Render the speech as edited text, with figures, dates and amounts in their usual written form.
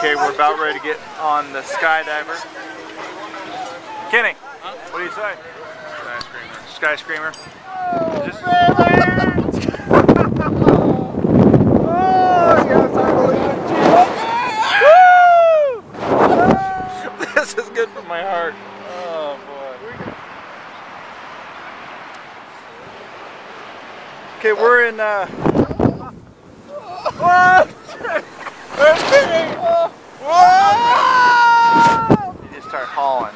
Okay, we're about ready to get on the skydiver. Kenny, what do you say? Sky Screamer. Just... This is good for my heart. Oh boy. Okay, we're in what? There's Kenny! You just start hauling.